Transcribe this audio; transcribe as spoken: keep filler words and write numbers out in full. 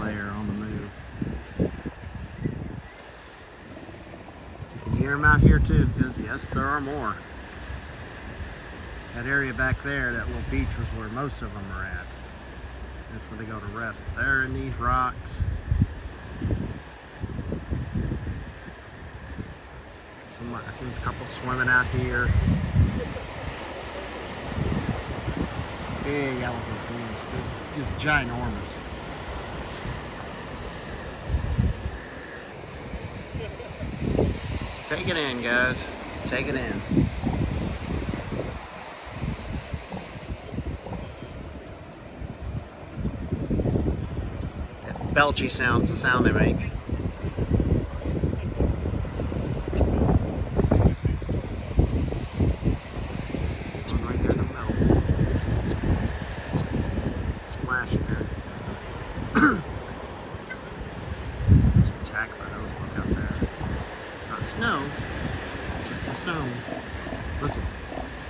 layer on the move. You can hear them out here too, because yes, there are more. That area back there, that little beach, was where most of them are at. That's where they go to rest. But they're in these rocks. Some, I see a couple swimming out here. Big elephant seals, just ginormous. Just take it in, guys. Take it in. That belchy sound's the sound they make. Snow, it's just the snow. Listen.